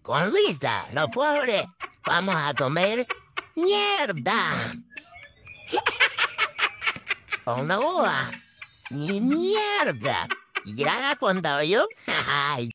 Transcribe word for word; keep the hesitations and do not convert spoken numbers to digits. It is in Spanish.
Con Luisa, los pobres, vamos a comer mierda. Con una uva. Ni mierda. Y ya cuando yo... Ay,